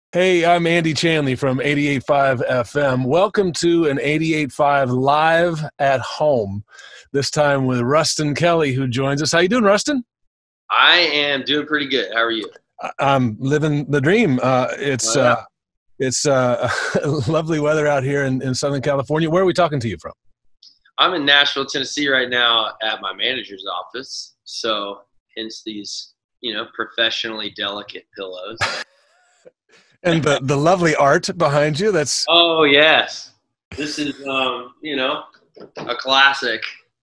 Hey, I'm Andy Chanley from 88.5 FM. Welcome to an 88.5 live at home. This time with Ruston Kelly, who joins us. How you doing, Ruston? I am doing pretty good. How are you? I'm living the dream. Oh, yeah. It's lovely weather out here in Southern California. Where are we talking to you from? I'm in Nashville, Tennessee right now at my manager's office. So hence these, professionally delicate pillows. And the lovely art behind you. That's Oh, yes. This is, a classic.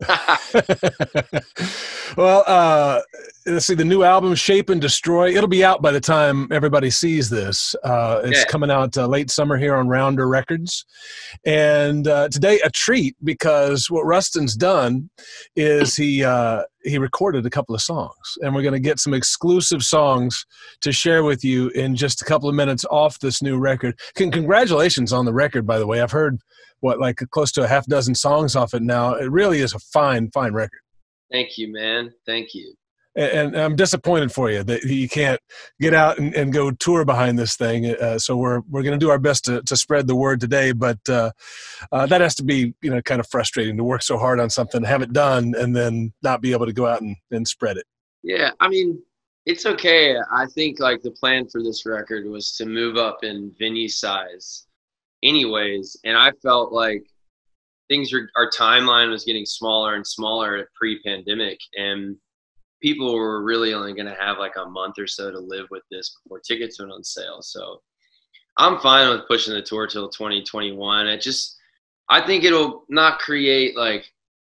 well, let's see, the new album Shape and Destroy, it'll be out by the time everybody sees this. It's Yeah. coming out late summer here on Rounder Records. And today a treat, because what Ruston's done is he recorded a couple of songs, and we're going to get some exclusive songs to share with you in just a couple of minutes off this new record. Congratulations on the record, by the way. I've heard like close to a half dozen songs off it now. It really is a fine record. Thank you, man. Thank you. And I'm disappointed for you that you can't get out and go tour behind this thing. So we're going to do our best to spread the word today, but that has to be, kind of frustrating to work so hard on something, have it done, and then not be able to go out and spread it. Yeah, I mean, it's okay. I think like the plan for this record was to move up in venue size anyways, and I felt like our timeline was getting smaller and smaller pre-pandemic, and people were really only going to have like a month or so to live with this before tickets went on sale. So I'm fine with pushing the tour till 2021. I think it'll not create like,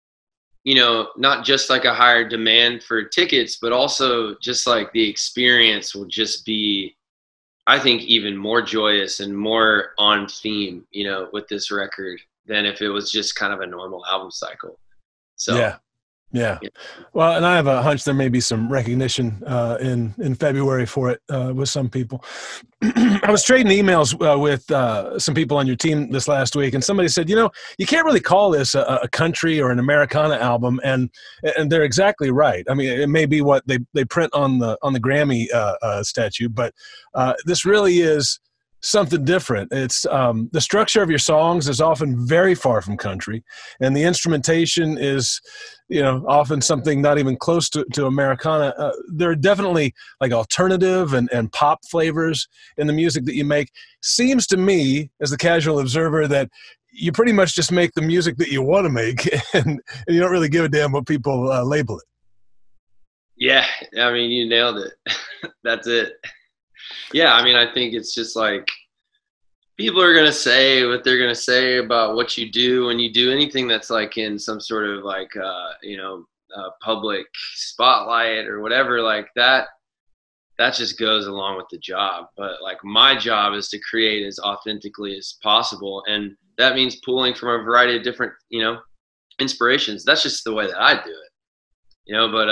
not just like a higher demand for tickets, but also just like the experience will just be, I think, even more joyous and more on theme, with this record than if it was just kind of a normal album cycle. So Yeah. Well, and I have a hunch there may be some recognition in February for it with some people. I was trading emails with some people on your team this last week, and somebody said, you can't really call this a country or an Americana album, and they're exactly right. I mean, it may be what they print on the Grammy statue, but this really is something different. It's the structure of your songs is often very far from country, and the instrumentation is, often something not even close to Americana. There are definitely like alternative and pop flavors in the music that you make. Seems to me, as the casual observer, that you pretty much just make the music that you want to make, and you don't really give a damn what people label it. Yeah, I mean, you nailed it. That's it. Yeah, I mean, I think it's just like people are going to say what they're going to say about what you do when you do anything that's like in some sort of like, public spotlight or whatever like that. That just goes along with the job. But like my job is to create as authentically as possible. And that means pulling from a variety of different, inspirations. That's just the way that I do it, but,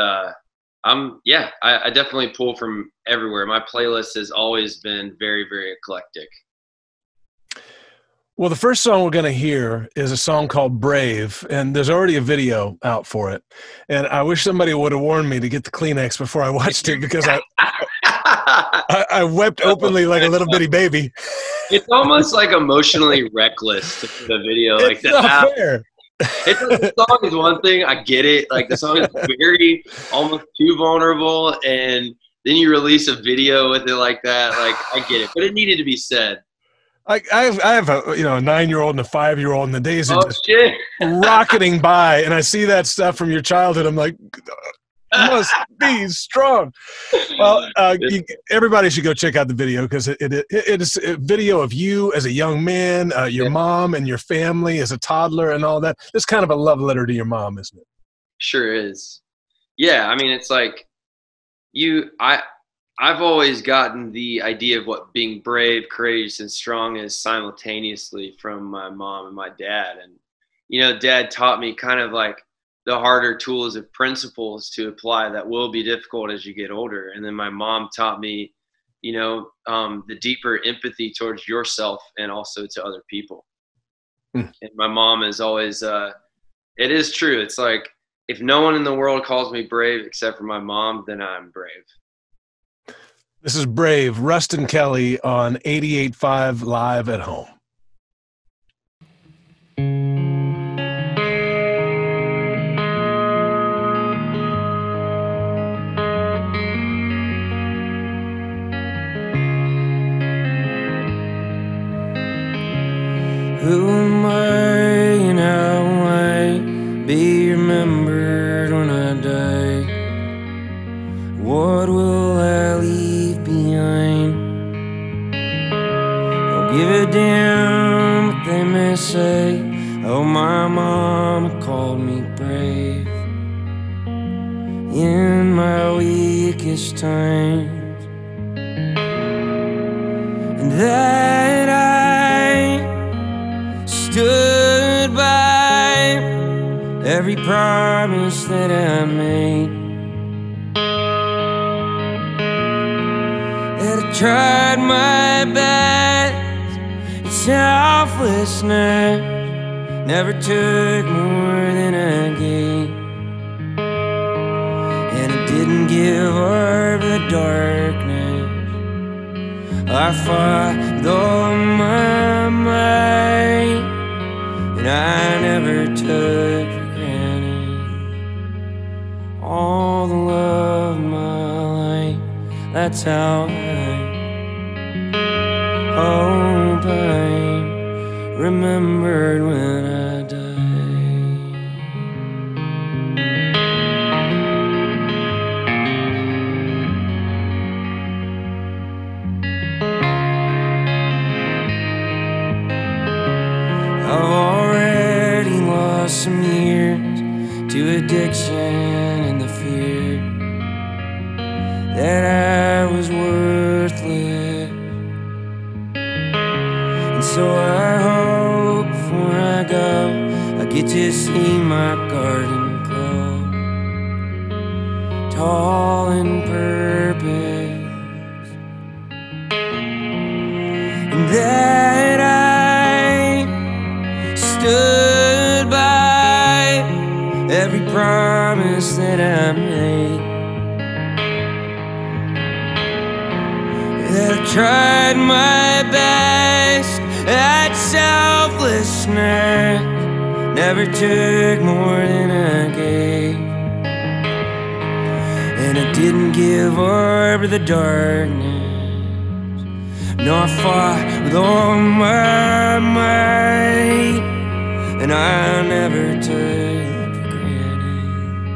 I definitely pull from everywhere. My playlist has always been very, very eclectic. Well, the first song we're going to hear is a song called Brave, and there's already a video out for it. And I wish somebody would have warned me to get the Kleenex before I watched it, because I wept openly like a little bitty baby. It's almost like emotionally reckless to put a video like that. Not fair. The song is one thing, I get it. Like the song is very almost too vulnerable, and then you release a video with it like that. Like I get it, but it needed to be said. I have a a 9-year-old and a 5-year-old, and the days are just shit. rocketing by, and I see that stuff from your childhood. I'm like, must be strong. Well, everybody should go check out the video, because it is a video of you as a young man, your mom and your family as a toddler and all that. It's kind of a love letter to your mom, isn't it? Sure is. Yeah, I mean, it's like I've always gotten the idea of what being brave, courageous, and strong is simultaneously from my mom and my dad. And, Dad taught me kind of like the harder tools of principles to apply that will be difficult as you get older. And then my mom taught me, the deeper empathy towards yourself and also to other people. And my mom is always, it is true. It's like, if no one in the world calls me brave except for my mom, then I'm brave. This is Brave, Ruston Kelly on 88.5 Live at Home. Who am I and how will I be remembered when I die? What will I leave behind? Don't give a damn what they may say. Oh, my mama called me brave in my weakest times, and that I stood by every promise that I made, that I tried my best in selflessness, never took more than I gave, and I didn't give up the darkness. I fought with all my might, and I never took for granted all the love of my life. That's how I hope I'm remembered when I die. I've already lost some years to addiction and the fear that I was worthless, and so I hope before I go I get to see my garden grow tall in purpose, and that I stood by every promise that I made, that I tried my best at selflessness, never took more than I gave, and I didn't give up the darkness. No, I fought with all my might, and I never took for granted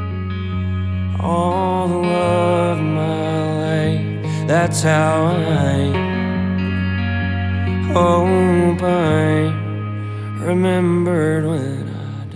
all the love of my life. That's how I hope I'm remembered when I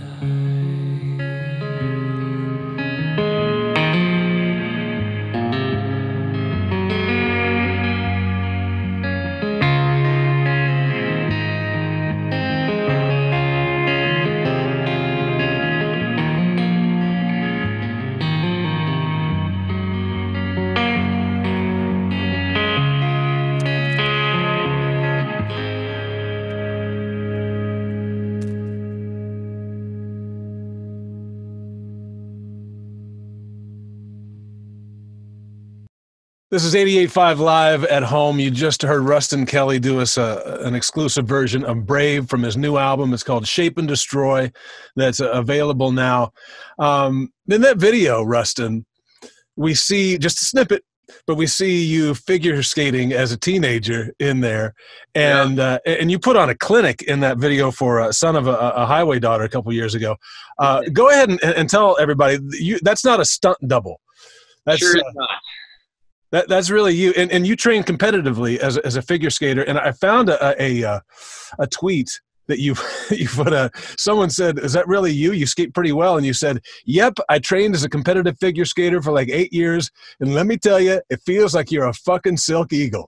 This is 88.5 Live at Home. You just heard Ruston Kelly do us an exclusive version of Brave from his new album. It's called Shape and Destroy. That's available now. In that video, Ruston, we see just a snippet, but we see you figure skating as a teenager in there. And and you put on a clinic in that video for a son of a highway daughter a couple years ago. Go ahead and tell everybody, that's not a stunt double. That's, sure it's not. That's really you, and you train competitively as a figure skater. And I found a tweet that you put. Someone said, "Is that really you? You skate pretty well." And you said, "Yep, I trained as a competitive figure skater for like 8 years, and let me tell you, it feels like you're a fucking silk eagle."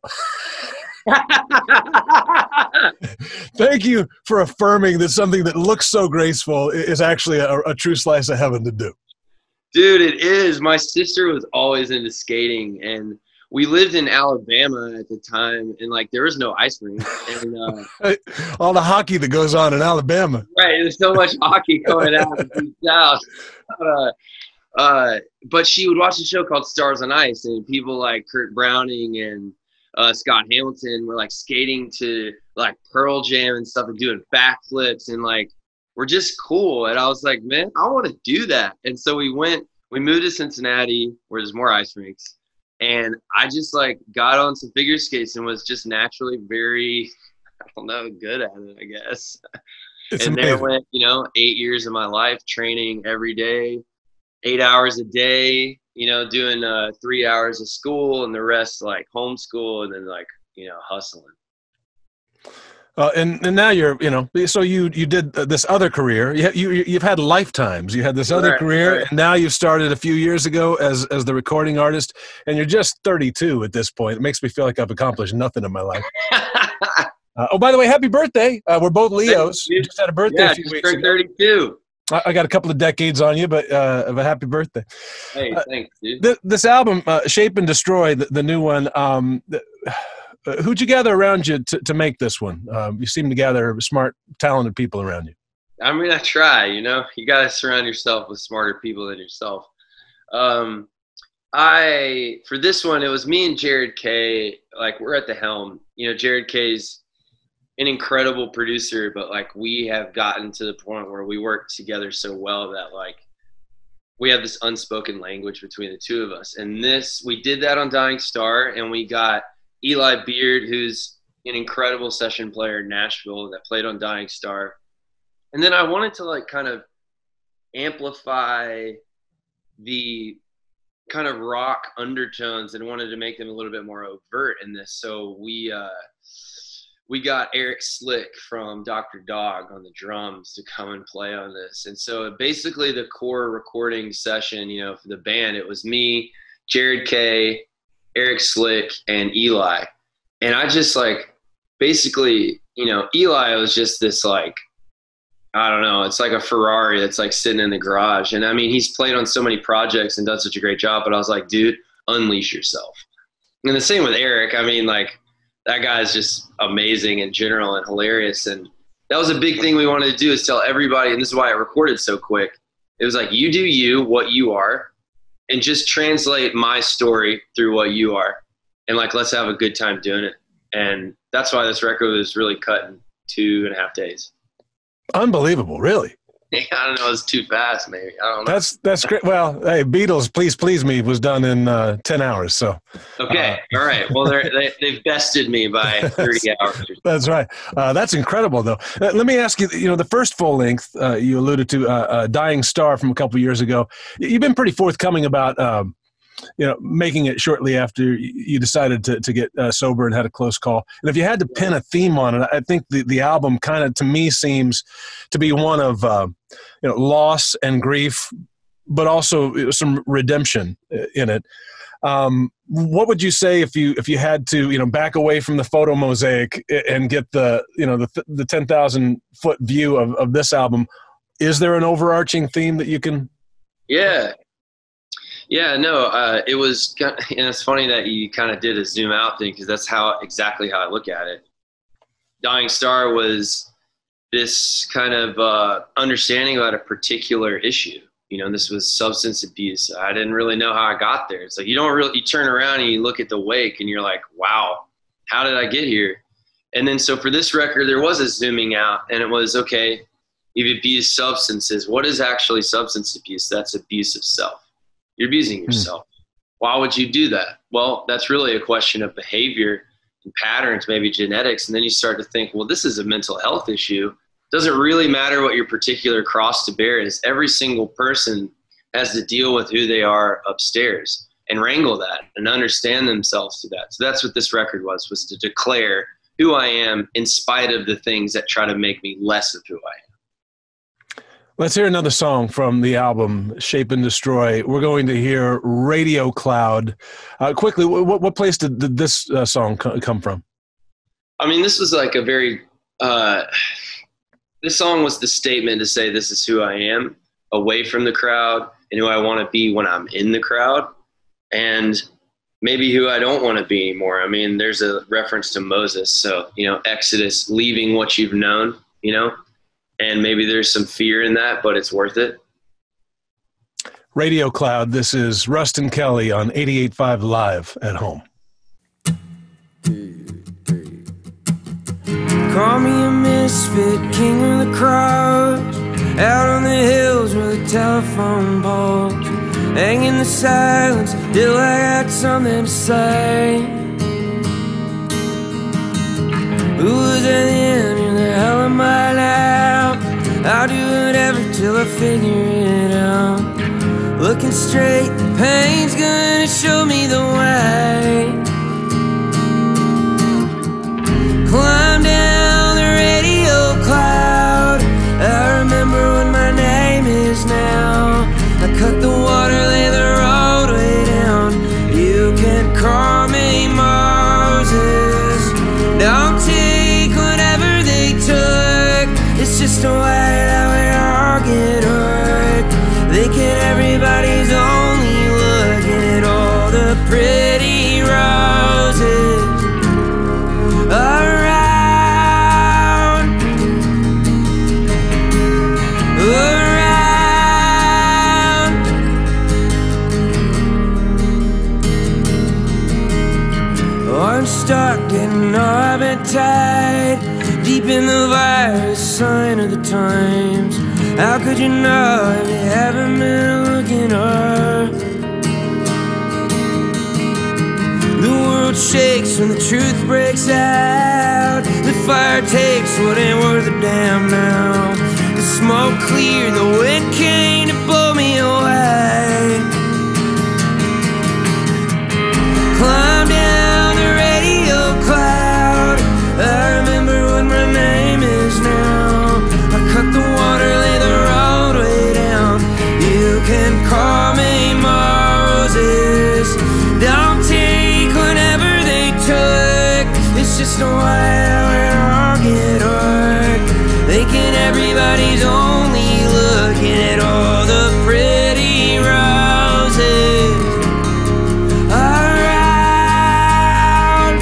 Thank you for affirming that something that looks so graceful is actually a true slice of heaven to do. Dude, it is. My sister was always into skating, and we lived in Alabama at the time, and like there was no ice rink. And all the hockey that goes on in Alabama. Right, there's so much hockey going out in the South. But she would watch a show called Stars on Ice, and people like Kurt Browning and Scott Hamilton were like skating to like Pearl Jam and stuff and doing backflips and like we're just cool. And I was like, man, I want to do that. And so we moved to Cincinnati where there's more ice rinks. And I just like got on some figure skates and was just naturally very, I don't know, good at it, I guess. It's and amazing. there went, 8 years of my life training every day, 8 hours a day, doing 3 hours of school and the rest like homeschool and then like, hustling. And now you're, so you did this other career. You've had lifetimes. You had this other career, right. And now you've started a few years ago as the recording artist, and you're just 32 at this point. It makes me feel like I've accomplished nothing in my life. Oh, by the way, happy birthday! We're both Leos. You just had a birthday a few weeks ago. 32. I got a couple of decades on you, but of a happy birthday. Hey, thanks, dude. This album, Shape and Destroy, the new one. Who'd you gather around you to make this one? You seem to gather smart, talented people around you. I mean, I try, you got to surround yourself with smarter people than yourself. For this one, it was me and Jared Kay, like we're at the helm. Jared Kay's an incredible producer, but like we have gotten to the point where we work together so well that like we have this unspoken language between the two of us. And we did that on Dying Star, and we got Eli Beard, who's an incredible session player in Nashville that played on Dying Star. And then I wanted to like kind of amplify the kind of rock undertones and wanted to make them a little bit more overt in this. So we got Eric Slick from Dr. Dog on the drums to come and play on this. And so basically the core recording session, for the band, it was me, Jared Kay, Eric Slick, and Eli. And I just like basically, Eli was just this like, I don't know, it's like a Ferrari that's like sitting in the garage. And I mean, he's played on so many projects and done such a great job, but I was like, dude, unleash yourself. And the same with Eric. I mean, like that guy is just amazing in general and hilarious. And that was a big thing we wanted to do, is tell everybody, and this is why I recorded so quick. It was like, you do you, what you are, and just translate my story through what you are. And like, let's have a good time doing it. And that's why this record was really cut in 2.5 days. Unbelievable, really. I don't know, it's too fast, maybe. I don't know. That's great. Well, hey, Beatles, Please Please Me was done in 10 hours. So okay, all right. Well, they've bested me by 30 hours. That's right. That's incredible, though. Let me ask you. The first full length you alluded to, "Dying Star" from a couple of years ago. You've been pretty forthcoming about making it shortly after you decided to get sober and had a close call. And if you had to pin a theme on it, I think the album kind of, to me, seems to be one of loss and grief, but also some redemption in it. What would you say if you had to back away from the photo mosaic and get the 10,000 foot view of this album? Is there an overarching theme that you can? Yeah, no, it was, and it's funny that you kind of did a zoom out thing, because that's exactly how I look at it. Dying Star was this kind of understanding about a particular issue. This was substance abuse. I didn't really know how I got there. It's like you turn around and you look at the wake and you're like, wow, how did I get here? And then so for this record, there was a zooming out, and it was, okay, you've abused substances. What is actually substance abuse? That's abuse of self. You're abusing yourself. Why would you do that? Well, that's really a question of behavior and patterns, maybe genetics. And then you start to think, well, this is a mental health issue. Doesn't really matter what your particular cross to bear is. Every single person has to deal with who they are upstairs and wrangle that and understand themselves to that. So that's what this record was to declare who I am in spite of the things that try to make me less of who I am. Let's hear another song from the album, Shape and Destroy. We're going to hear Radio Cloud. Quickly, what place did this song come from? I mean, this was like a very this song was the statement to say this is who I am, away from the crowd, and who I want to be when I'm in the crowd, and maybe who I don't want to be anymore. I mean, there's a reference to Moses. So, Exodus, leaving what you've known, and maybe there's some fear in that, but it's worth it. Radio Cloud. This is Ruston Kelly on 88.5 Live at Home. Call me a misfit, king of the crowd, out on the hills where the telephone poles hang in the silence till I got something to say. Who was at the end? Who the hell am I now? I'll do whatever till I figure it out. Looking straight, the pain's gonna show me the way. Climb down the radio cloud. I remember what my name is now. I cut the water, lay the roadway down. You can call me Moses. Don't take whatever they took. It's just a way that we all get hurt. Thinking everybody's only looking at all the pretty roses around. Oh, I'm stuck getting orbit tied, deep in the virus, sign of the times. How could you know if you haven't been looking up? The world shakes when the truth breaks out. The fire takes what ain't worth a damn now. The smoke cleared, the wind came to blow me away. Climb down the radio cloud. I remember what my name is now. I cut the water, lay the roadway down. You can call me Moses. Don't take whatever they took. It's just a way we all get hurt. Thinking everybody's only looking at all the pretty roses around.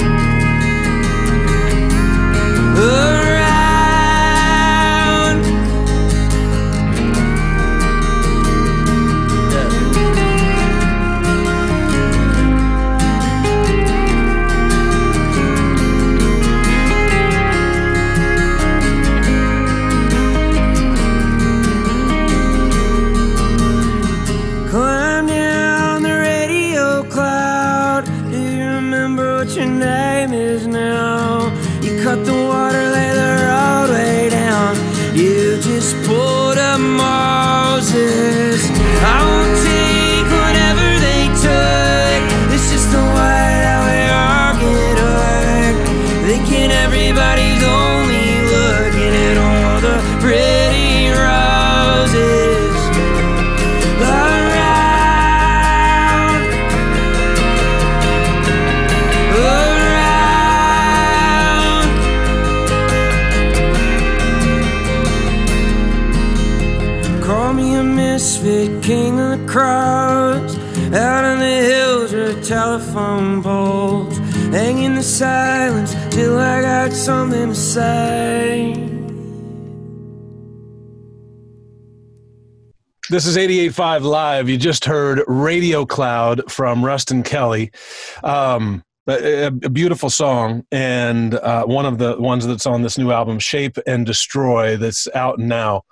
Climb down the radio cloud. Do you remember what your name is now? You cut the water, lay the roadway down. You just pulled a Moses. I won't take whatever they took. It's just the way that we all get hurt. Thinking everybody's only looking at all the pretty roses around, around. Call me a misfit, king of the crowds, out on the hills where the telephone poles hang in the silence till I got something to say. This is 88.5 Live. You just heard Radio Cloud from Ruston Kelly. A beautiful song, and one of the ones that's on this new album, Shape and Destroy, that's out now.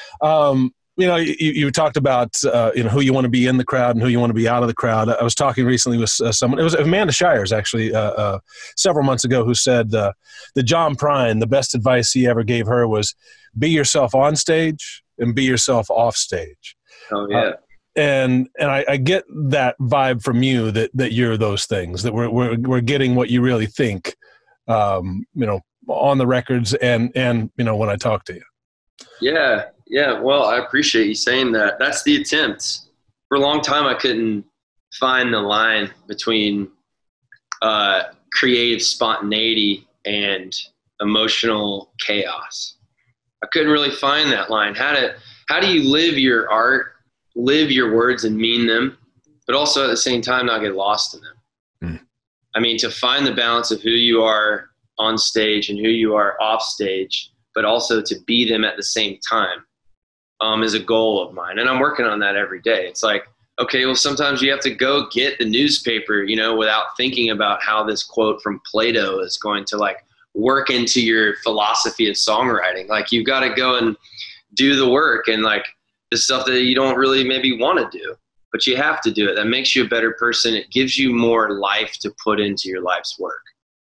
You talked about who you want to be in the crowd and who you want to be out of the crowd. I was talking recently with someone. It was Amanda Shires, actually, several months ago, who said that John Prine, the best advice he ever gave her was be yourself on stage and be yourself off stage. Oh yeah. And I get that vibe from you that you're those things, that we're getting what you really think, on the records and when I talk to you. Yeah. Well, I appreciate you saying that. That's the attempt. For a long time, I couldn't find the line between creative spontaneity and emotional chaos. I couldn't really find that line. How do you live your art, live your words and mean them, but also at the same time not get lost in them? I mean, to find the balance of who you are on stage and who you are off stage, but also to be them at the same time, is a goal of mine. And I'm working on that every day. It's like okay, well, sometimes you have to go get the newspaper, you know, without thinking about how this quote from Plato is going to like work into your philosophy of songwriting. Like you've got to go and do the work and like the stuff that you don't really maybe want to do, but you have to do it. That makes you a better person. It gives you more life to put into your life's work.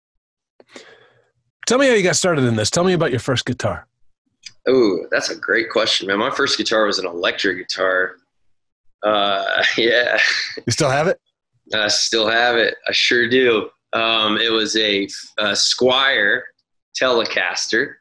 Tell me how you got started in this. Tell me about your first guitar. Oh, that's a great question, man. My first guitar was an electric guitar. Yeah. You still have it? I still have it. I sure do. It was a Squier Telecaster.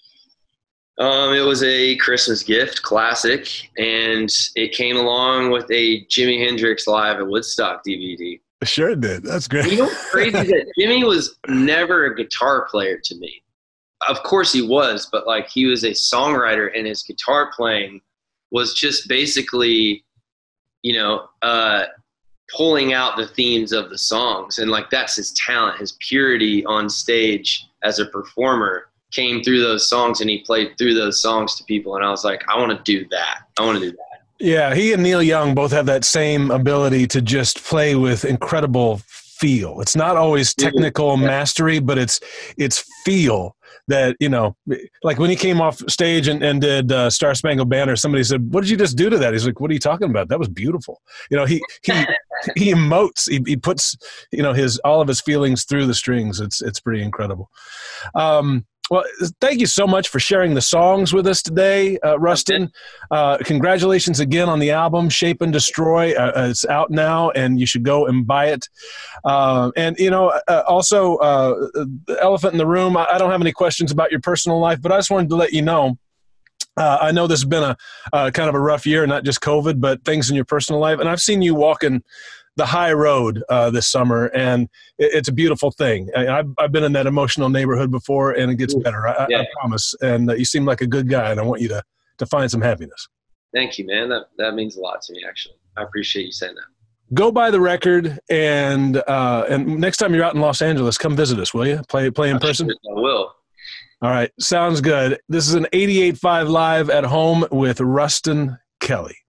It was a Christmas gift, classic, and it came along with a Jimi Hendrix Live at Woodstock DVD. Sure it did. That's great. You know what's crazy that Jimmy was never a guitar player to me. Of course he was, but like he was a songwriter, and his guitar playing was just basically, you know, pulling out the themes of the songs. And like that's his talent, his purity on stage as a performer came through those songs, and he played through those songs to people. And I was like, I want to do that. I want to do that. Yeah, he and Neil Young both have that same ability to just play with incredible feel. It's not always technical mastery, but it's feel that, you know, like when he came off stage and did Star Spangled Banner, somebody said, "What did you just do to that?" He's like, "What are you talking about? That was beautiful." You know, he emotes, he puts, you know, all of his feelings through the strings. It's pretty incredible. Well, thank you so much for sharing the songs with us today, Ruston. Congratulations again on the album, Shape and Destroy. It's out now, and you should go and buy it. And, you know, also, the elephant in the room, I don't have any questions about your personal life, but I just wanted to let you know, I know this has been a kind of a rough year, not just COVID, but things in your personal life. And I've seen you walking the high road this summer, and it's a beautiful thing. I've been in that emotional neighborhood before, and it gets better. I promise. And you seem like a good guy, and I want you to find some happiness. Thank you, man. That means a lot to me, actually. I appreciate you saying that. Go buy the record, and next time you're out in Los Angeles, come visit us, will you? Play in person? I will. All right. Sounds good. This is an 88.5 Live at Home with Ruston Kelly.